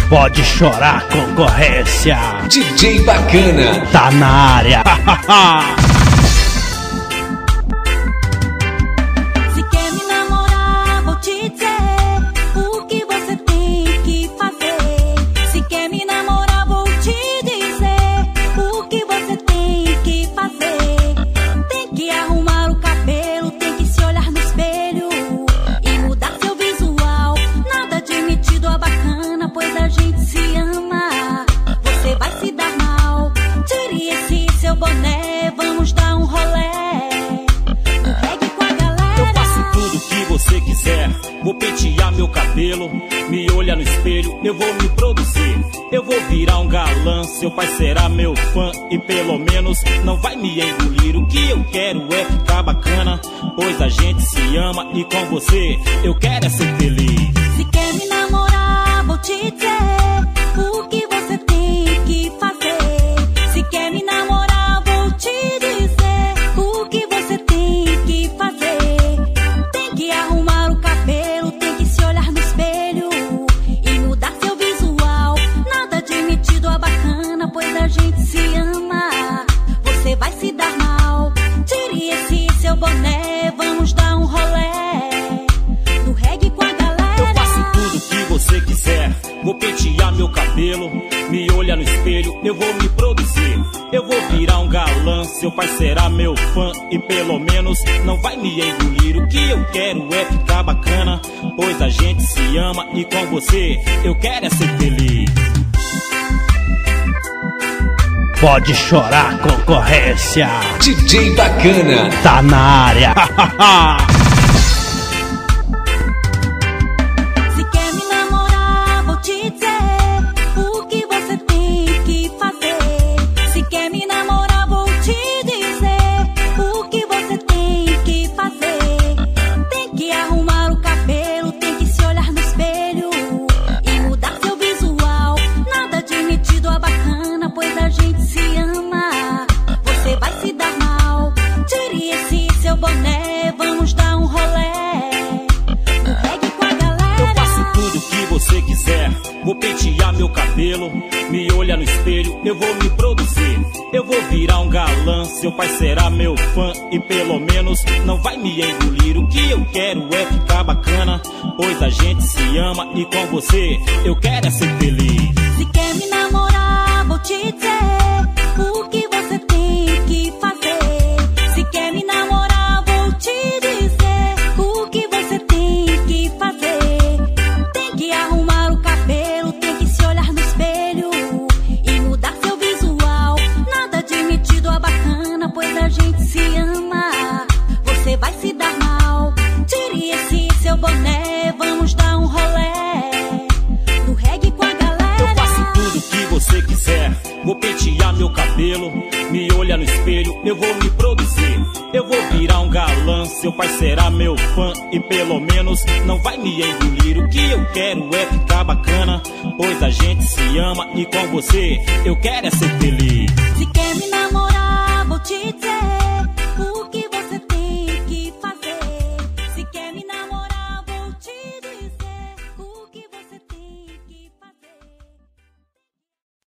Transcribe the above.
Pode chorar, concorrência. DJ Bacana tá na área. Se quer me namorar, vou te dizer o que você tem que fazer. Se quer me namorar, vou te dizer o que você tem que fazer. Tem que arrumar o cabelo, tem que se olhar no espelho e mudar seu visual. Nada de metido a bacana, pois a gente se ama. Você vai se dar mal. Tire esse seu boné, vamos dar um rolé. No reggae com a galera. Eu faço tudo que você quiser. Vou pentear meu cabelo, me olhar no espelho, eu vou me produzir. Eu vou virar um galã, seu pai será meu fã e pelo menos não vai me engolir. O que eu quero é ficar bacana, pois a gente se ama e com você eu quero é ser feliz. Se quer me namorar, vou te dizer o que você tem que fazer. Se quer me namorar, vou te dizer o que você tem que fazer. Tem que arrumar o cabelo, tem que se olhar no espelho e mudar seu visual. Nada de metido a bacana, pois a gente se ama. Você vai se dar mal. Tire esse seu boné, vamos dar um rolé. No reggae com a galera. Eu faço tudo que você quiser. Vou pentear meu cabelo, me olhar no espelho, eu vou me produzir. Eu vou virar um galã, seu pai será meu fã e pelo menos não vai me engolir. O que eu quero é ficar bacana, pois a gente se ama e com você eu quero é ser feliz. Pode chorar, concorrência. DJ Bacana tá na área. Se quer me namorar, vou te dizer o que você tem que fazer. Se quer me namorar, vou te dizer o que você tem que fazer. Tem que arrumar o cabelo, tem que se olhar no espelho e mudar seu visual. Nada de metido a bacana, pois a gente se ama. Você vai se dar mal. Tire esse seu boné, vamos dar um rolé. No reggae com a galera. Eu faço tudo que você quiser. Vou pentear meu cabelo, me olhar no espelho, eu vou me produzir. Eu vou virar um galã, seu pai será meu fã e pelo menos não vai me engolir. O que eu quero é ficar bacana, pois a gente se ama e com você eu quero é ser feliz. Se quer me namorar, vou te dizer o que você tem que fazer. Se quer me namorar, vou te dizer o que você tem que fazer. Tem que arrumar o cabelo, tem que se olhar no espelho e mudar seu visual. Nada de metido a bacana, pois a gente se ama. Você vai se dar mal. Tire esse seu boné, vamos dar um rolé. No reggae com a galera. Eu faço tudo que você quiser. Vou pentear meu cabelo, me olhar no espelho, eu vou me produzir. Eu vou virar um galã, seu pai será meu fã e pelo menos não vai me engolir. O que eu quero é ficar bacana, pois a gente se ama e com você eu quero é ser feliz.